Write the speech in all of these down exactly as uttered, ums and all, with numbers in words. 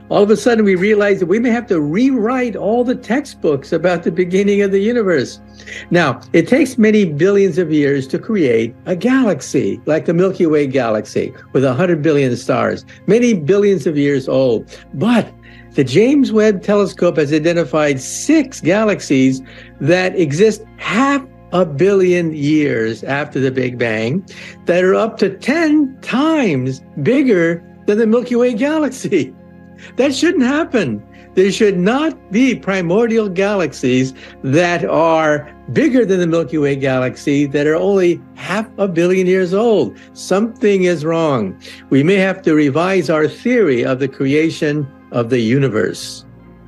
all of a sudden we realize that we may have to rewrite all the textbooks about the beginning of the universe. Now, it takes many billions of years to create a galaxy, like the Milky Way galaxy, with one hundred billion stars, many billions of years old. But the James Webb Telescope has identified six galaxies that exist half a billion years after the Big Bang, that are up to ten times bigger than the Milky Way galaxy. That shouldn't happen. There should not be primordial galaxies that are bigger than the Milky Way galaxy that are only half a billion years old. Something is wrong. We may have to revise our theory of the creation of the universe.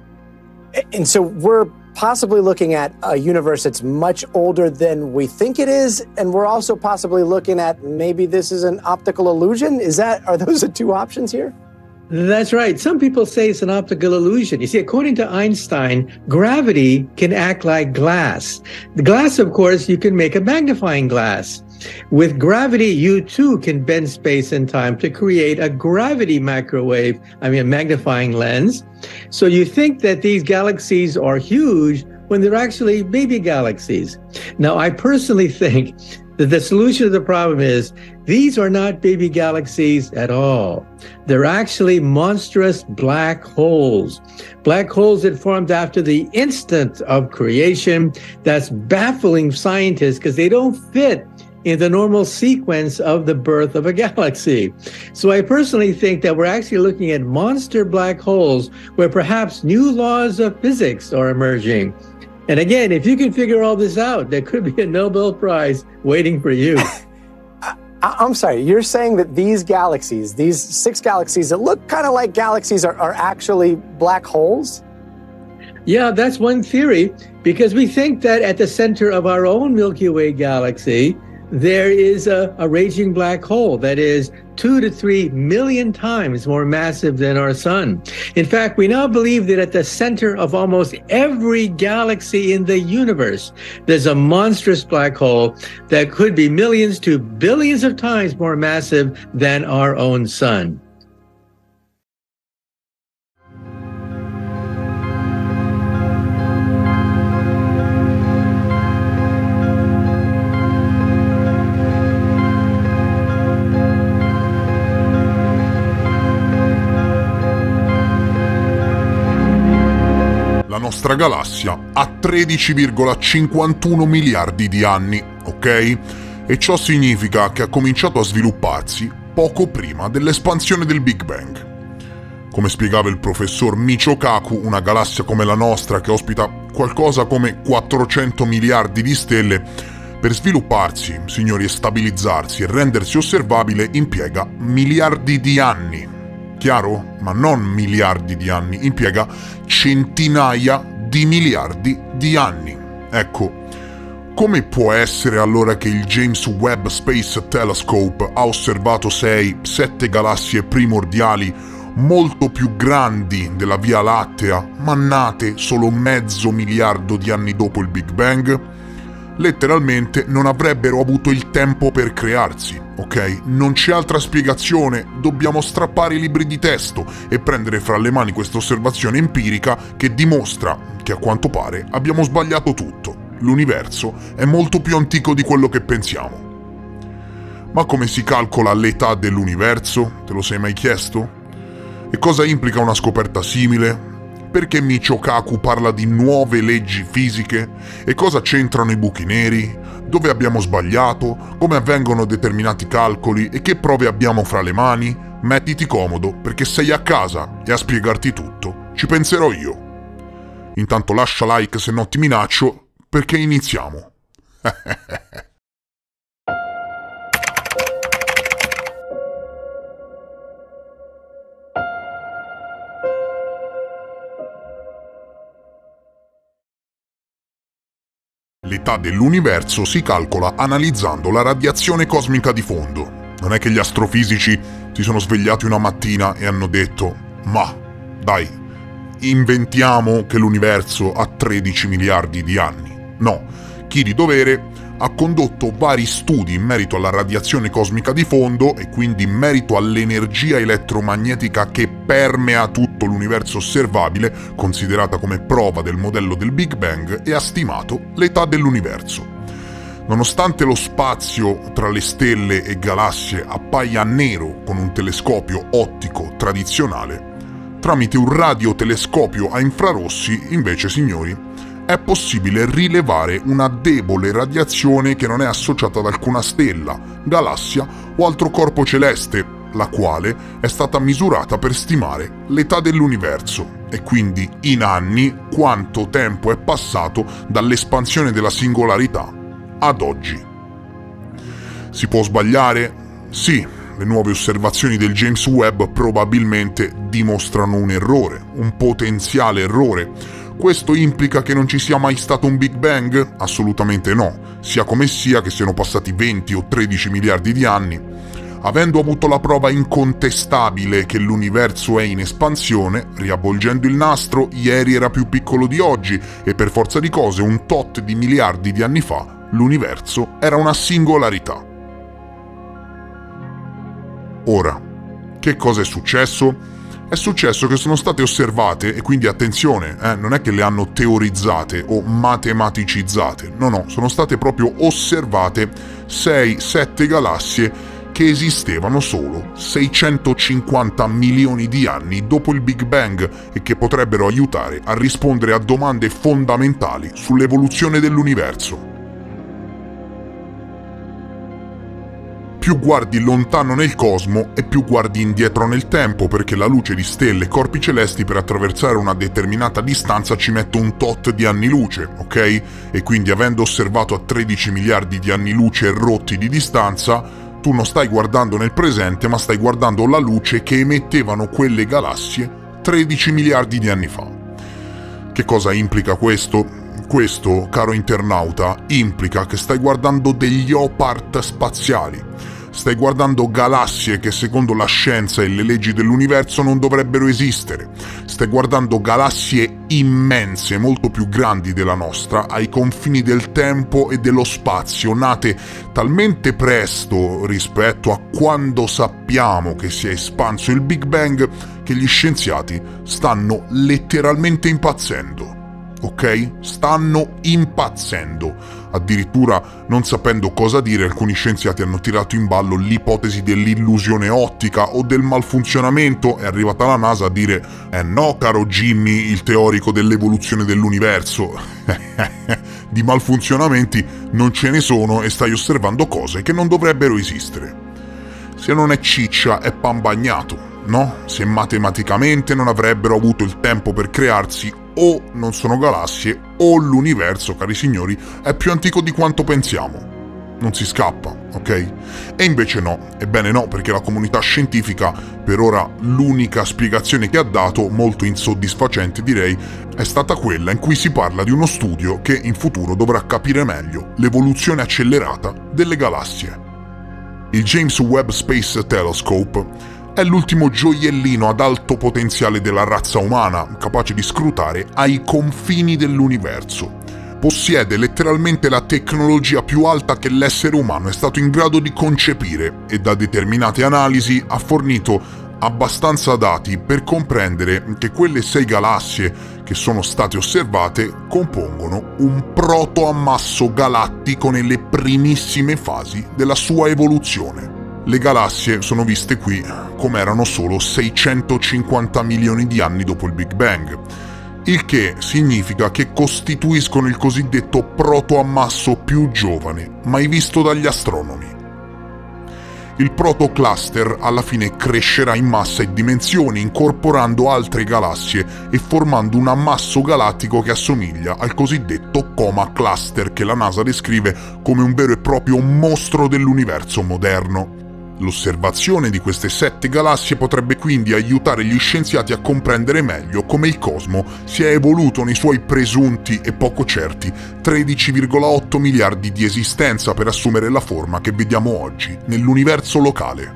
And so we're possibly looking at a universe that's much older than we think it is, and we're also possibly looking at maybe this is an optical illusion. Is that, are those the two options here? That's right. Some people say it's an optical illusion. You see, according to Einstein, gravity can act like glass. The glass, of course, you can make a magnifying glass. With gravity, you too can bend space and time to create a gravity microwave, I mean, a magnifying lens. So you think that these galaxies are huge when they're actually baby galaxies. Now, I personally think that the solution to the problem is these are not baby galaxies at all. They're actually monstrous black holes. Black holes that formed after the instant of creation. That's baffling scientists because they don't fit in the normal sequence of the birth of a galaxy. So I personally think that we're actually looking at monster black holes where perhaps new laws of physics are emerging. And again, if you can figure all this out, there could be a Nobel Prize waiting for you. I'm sorry, you're saying that these galaxies, these six galaxies that look kind of like galaxies are, are actually black holes? Yeah, that's one theory, because we think that at the center of our own Milky Way galaxy, there is a, a raging black hole that is two to three million times more massive than our sun. In fact, we now believe that at the center of almost every galaxy in the universe, there's a monstrous black hole that could be millions to billions of times more massive than our own sun. La nostra galassia ha tredici virgola cinquantuno miliardi di anni, ok? E ciò significa che ha cominciato a svilupparsi poco prima dell'espansione del Big Bang. Come spiegava il professor Michio Kaku, una galassia come la nostra, che ospita qualcosa come quattrocento miliardi di stelle, per svilupparsi, signori, e stabilizzarsi e rendersi osservabile impiega miliardi di anni. Chiaro? Ma non miliardi di anni, impiega centinaia di miliardi di anni. Ecco, come può essere allora che il James Webb Space Telescope ha osservato sei, sette galassie primordiali molto più grandi della Via Lattea, ma nate solo mezzo miliardo di anni dopo il Big Bang? Letteralmente non avrebbero avuto il tempo per crearsi, ok? Non c'è altra spiegazione, dobbiamo strappare i libri di testo e prendere fra le mani questa osservazione empirica che dimostra che a quanto pare abbiamo sbagliato tutto. L'universo è molto più antico di quello che pensiamo. Ma come si calcola l'età dell'universo? Te lo sei mai chiesto? E cosa implica una scoperta simile? Perché Michio Kaku parla di nuove leggi fisiche? E cosa c'entrano i buchi neri? Dove abbiamo sbagliato? Come avvengono determinati calcoli? E che prove abbiamo fra le mani? Mettiti comodo, perché sei a casa e a spiegarti tutto ci penserò io. Intanto lascia like se no ti minaccio, perché iniziamo. L'età dell'universo si calcola analizzando la radiazione cosmica di fondo. Non è che gli astrofisici si sono svegliati una mattina e hanno detto «Ma, dai, inventiamo che l'universo ha tredici miliardi di anni». No, chi di dovere ha condotto vari studi in merito alla radiazione cosmica di fondo e quindi in merito all'energia elettromagnetica che permea tutto l'universo osservabile, considerata come prova del modello del Big Bang, e ha stimato l'età dell'universo. Nonostante lo spazio tra le stelle e galassie appaia nero con un telescopio ottico tradizionale, tramite un radiotelescopio a infrarossi, invece, signori, è possibile rilevare una debole radiazione che non è associata ad alcuna stella, galassia o altro corpo celeste, la quale è stata misurata per stimare l'età dell'universo e quindi in anni quanto tempo è passato dall'espansione della singolarità ad oggi. Si può sbagliare? Sì, le nuove osservazioni del James Webb probabilmente dimostrano un errore, un potenziale errore. Questo implica che non ci sia mai stato un Big Bang? Assolutamente no, sia come sia che siano passati venti o tredici miliardi di anni. Avendo avuto la prova incontestabile che l'universo è in espansione, riavvolgendo il nastro, ieri era più piccolo di oggi e per forza di cose un tot di miliardi di anni fa l'universo era una singolarità. Ora, che cosa è successo? È successo che sono state osservate, e quindi attenzione, eh, non è che le hanno teorizzate o matematicizzate, no no, sono state proprio osservate sei sette galassie che esistevano solo seicentocinquanta milioni di anni dopo il Big Bang e che potrebbero aiutare a rispondere a domande fondamentali sull'evoluzione dell'universo. Più guardi lontano nel cosmo e più guardi indietro nel tempo, perché la luce di stelle e corpi celesti per attraversare una determinata distanza ci mette un tot di anni luce, ok? E quindi avendo osservato a tredici miliardi di anni luce rotti di distanza, tu non stai guardando nel presente, ma stai guardando la luce che emettevano quelle galassie tredici miliardi di anni fa. Che cosa implica questo? Questo, caro internauta, implica che stai guardando degli opart spaziali. Stai guardando galassie che secondo la scienza e le leggi dell'universo non dovrebbero esistere. Stai guardando galassie immense, molto più grandi della nostra, ai confini del tempo e dello spazio, nate talmente presto rispetto a quando sappiamo che si è espanso il Big Bang che gli scienziati stanno letteralmente impazzendo. Ok? Stanno impazzendo. Addirittura, non sapendo cosa dire, alcuni scienziati hanno tirato in ballo l'ipotesi dell'illusione ottica o del malfunzionamento. È arrivata la NASA a dire: eh no, caro Jimmy, il teorico dell'evoluzione dell'universo. Di malfunzionamenti non ce ne sono e stai osservando cose che non dovrebbero esistere. Se non è ciccia, è pan bagnato, no? Se matematicamente non avrebbero avuto il tempo per crearsi, o non sono galassie, o l'universo, cari signori, è più antico di quanto pensiamo. Non si scappa, ok? E invece no, ebbene no, perché la comunità scientifica, per ora l'unica spiegazione che ha dato, molto insoddisfacente direi, è stata quella in cui si parla di uno studio che in futuro dovrà capire meglio l'evoluzione accelerata delle galassie. Il James Webb Space Telescope è l'ultimo gioiellino ad alto potenziale della razza umana, capace di scrutare ai confini dell'universo. Possiede letteralmente la tecnologia più alta che l'essere umano è stato in grado di concepire e da determinate analisi ha fornito abbastanza dati per comprendere che quelle sei galassie che sono state osservate compongono un protoammasso galattico nelle primissime fasi della sua evoluzione. Le galassie sono viste qui come erano solo seicentocinquanta milioni di anni dopo il Big Bang, il che significa che costituiscono il cosiddetto protoammasso più giovane mai visto dagli astronomi. Il protocluster alla fine crescerà in massa e dimensioni, incorporando altre galassie e formando un ammasso galattico che assomiglia al cosiddetto Coma Cluster, che la NASA descrive come un vero e proprio mostro dell'universo moderno. L'osservazione di queste sette galassie potrebbe quindi aiutare gli scienziati a comprendere meglio come il cosmo si è evoluto nei suoi presunti e poco certi tredici virgola otto miliardi di esistenza per assumere la forma che vediamo oggi nell'universo locale.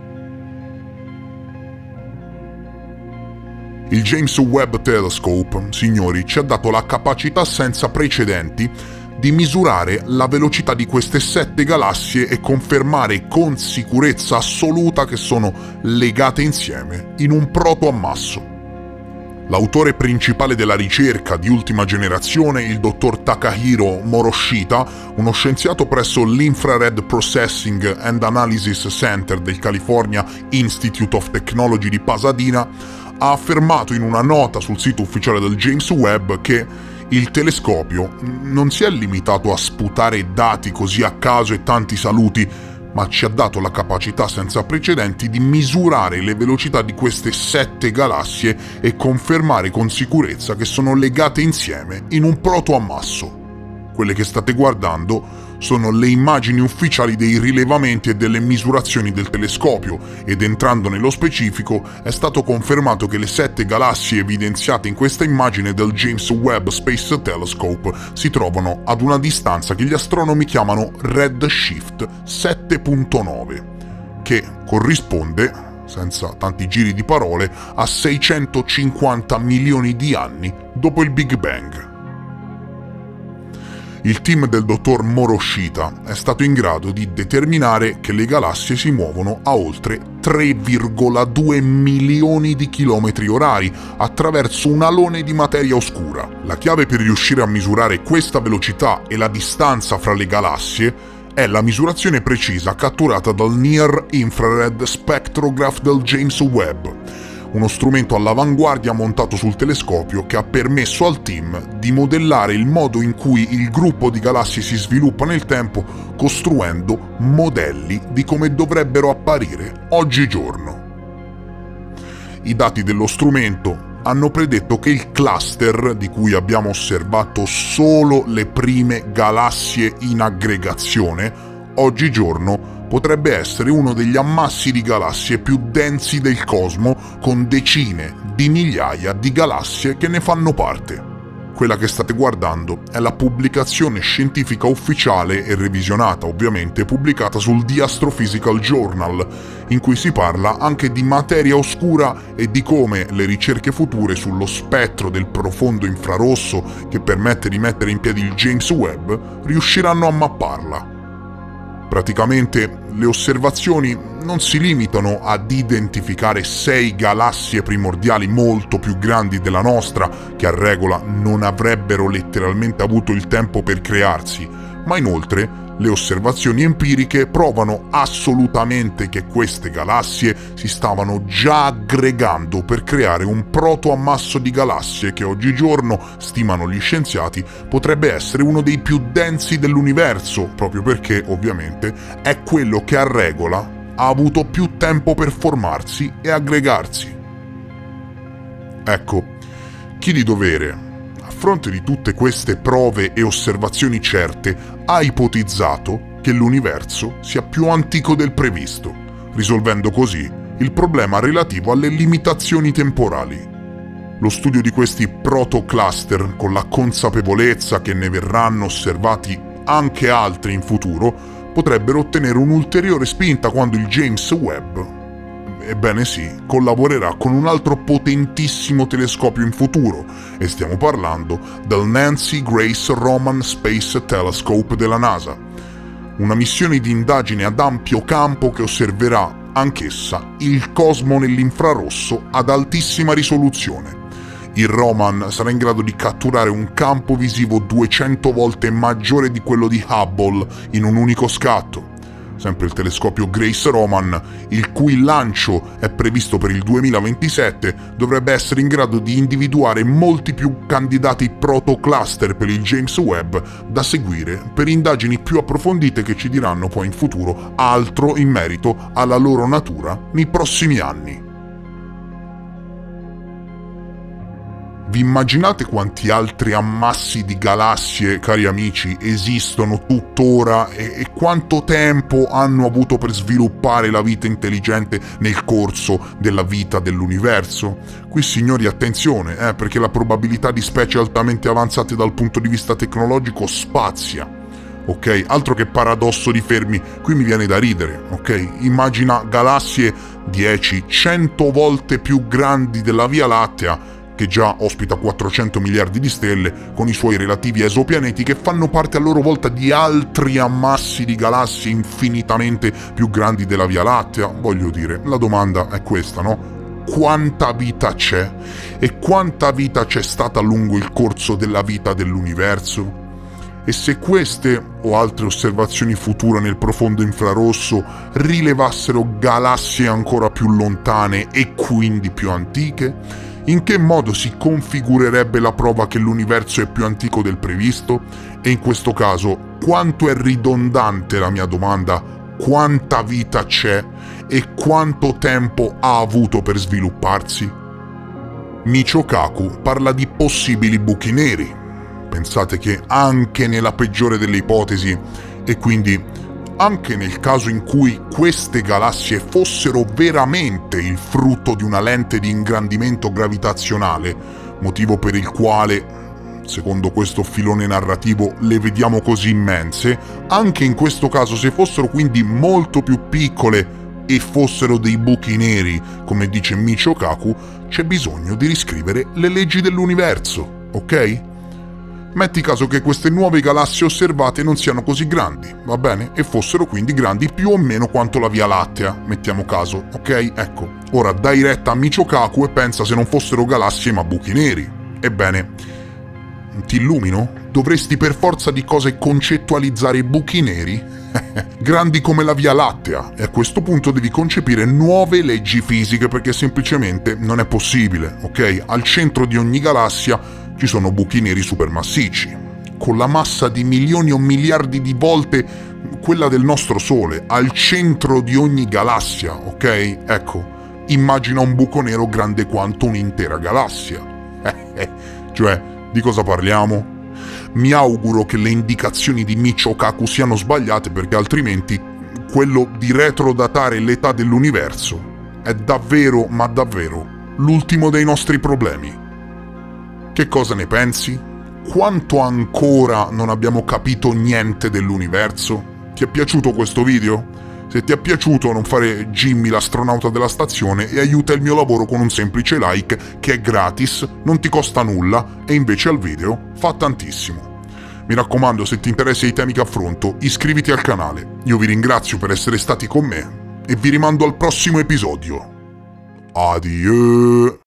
Il James Webb Telescope, signori, ci ha dato la capacità senza precedenti di misurare la velocità di queste sette galassie e confermare con sicurezza assoluta che sono legate insieme in un protoammasso. L'autore principale della ricerca di ultima generazione, il dottor Takahiro Moroshita, uno scienziato presso l'Infrared Processing and Analysis Center del California Institute of Technology di Pasadena, ha affermato in una nota sul sito ufficiale del James Webb che il telescopio non si è limitato a sputare dati così a caso e tanti saluti, ma ci ha dato la capacità senza precedenti di misurare le velocità di queste sette galassie e confermare con sicurezza che sono legate insieme in un protoammasso. Quelle che state guardando sono le immagini ufficiali dei rilevamenti e delle misurazioni del telescopio, ed entrando nello specifico è stato confermato che le sette galassie evidenziate in questa immagine del James Webb Space Telescope si trovano ad una distanza che gli astronomi chiamano redshift sette punto nove, che corrisponde, senza tanti giri di parole, a seicentocinquanta milioni di anni dopo il Big Bang. Il team del dottor Moroshita è stato in grado di determinare che le galassie si muovono a oltre tre virgola due milioni di chilometri orari attraverso un alone di materia oscura. La chiave per riuscire a misurare questa velocità e la distanza fra le galassie è la misurazione precisa catturata dal Near Infrared Spectrograph del James Webb, uno strumento all'avanguardia montato sul telescopio che ha permesso al team di modellare il modo in cui il gruppo di galassie si sviluppa nel tempo, costruendo modelli di come dovrebbero apparire oggigiorno. I dati dello strumento hanno predetto che il cluster, di cui abbiamo osservato solo le prime galassie in aggregazione, oggigiorno potrebbe essere uno degli ammassi di galassie più densi del cosmo, con decine di migliaia di galassie che ne fanno parte. Quella che state guardando è la pubblicazione scientifica ufficiale e revisionata, ovviamente, pubblicata sul The Astrophysical Journal, in cui si parla anche di materia oscura e di come le ricerche future sullo spettro del profondo infrarosso, che permette di mettere in piedi il James Webb, riusciranno a mapparla. Praticamente le osservazioni non si limitano ad identificare sei galassie primordiali molto più grandi della nostra, che a regola non avrebbero letteralmente avuto il tempo per crearsi, ma inoltre le osservazioni empiriche provano assolutamente che queste galassie si stavano già aggregando per creare un protoammasso di galassie che oggigiorno, stimano gli scienziati, potrebbe essere uno dei più densi dell'universo, proprio perché, ovviamente, è quello che a regola ha avuto più tempo per formarsi e aggregarsi. Ecco, chi di dovere, a fronte di tutte queste prove e osservazioni certe, ha ipotizzato che l'universo sia più antico del previsto, risolvendo così il problema relativo alle limitazioni temporali. Lo studio di questi protocluster, con la consapevolezza che ne verranno osservati anche altri in futuro, potrebbero ottenere un'ulteriore spinta quando il James Webb, ebbene sì, collaborerà con un altro potentissimo telescopio in futuro, e stiamo parlando del Nancy Grace Roman Space Telescope della NASA, una missione di indagine ad ampio campo che osserverà anch'essa il cosmo nell'infrarosso ad altissima risoluzione. Il Roman sarà in grado di catturare un campo visivo duecento volte maggiore di quello di Hubble in un unico scatto. Sempre il telescopio Grace Roman, il cui lancio è previsto per il duemilaventisette, dovrebbe essere in grado di individuare molti più candidati protocluster per il James Webb da seguire per indagini più approfondite che ci diranno poi in futuro altro in merito alla loro natura nei prossimi anni. Vi immaginate quanti altri ammassi di galassie, cari amici, esistono tuttora e, e quanto tempo hanno avuto per sviluppare la vita intelligente nel corso della vita dell'universo? Qui, signori, attenzione, eh, perché la probabilità di specie altamente avanzate dal punto di vista tecnologico spazia. Ok? Altro che paradosso di Fermi, qui mi viene da ridere, ok? Immagina galassie dieci cento volte più grandi della Via Lattea che già ospita quattrocento miliardi di stelle con i suoi relativi esopianeti che fanno parte a loro volta di altri ammassi di galassie infinitamente più grandi della Via Lattea. Voglio dire, la domanda è questa, no? Quanta vita c'è? E quanta vita c'è stata lungo il corso della vita dell'universo? E se queste o altre osservazioni future nel profondo infrarosso rilevassero galassie ancora più lontane e quindi più antiche, in che modo si configurerebbe la prova che l'universo è più antico del previsto? E in questo caso, quanto è ridondante la mia domanda? Quanta vita c'è e quanto tempo ha avuto per svilupparsi? Michio Kaku parla di possibili buchi neri. Pensate che anche nella peggiore delle ipotesi, e quindi anche nel caso in cui queste galassie fossero veramente il frutto di una lente di ingrandimento gravitazionale, motivo per il quale, secondo questo filone narrativo, le vediamo così immense, anche in questo caso se fossero quindi molto più piccole e fossero dei buchi neri, come dice Michio Kaku, c'è bisogno di riscrivere le leggi dell'universo, ok? Metti caso che queste nuove galassie osservate non siano così grandi, va bene? E fossero quindi grandi più o meno quanto la Via Lattea, mettiamo caso, ok? Ecco, ora dai retta a Michio Kaku e pensa se non fossero galassie ma buchi neri. Ebbene, ti illumino? Dovresti per forza di cose concettualizzare i buchi neri? Grandi come la Via Lattea, e a questo punto devi concepire nuove leggi fisiche perché semplicemente non è possibile, ok? Al centro di ogni galassia ci sono buchi neri supermassicci, con la massa di milioni o miliardi di volte quella del nostro Sole, al centro di ogni galassia, ok? Ecco, immagina un buco nero grande quanto un'intera galassia. Cioè, di cosa parliamo? Mi auguro che le indicazioni di Michio Kaku siano sbagliate perché altrimenti quello di retrodatare l'età dell'universo è davvero, ma davvero, l'ultimo dei nostri problemi. Che cosa ne pensi? Quanto ancora non abbiamo capito niente dell'universo? Ti è piaciuto questo video? Se ti è piaciuto non fare Jimmy l'astronauta della stazione e aiuta il mio lavoro con un semplice like che è gratis, non ti costa nulla e invece al video fa tantissimo. Mi raccomando, se ti interessano i temi che affronto, iscriviti al canale. Io vi ringrazio per essere stati con me e vi rimando al prossimo episodio. Adieu!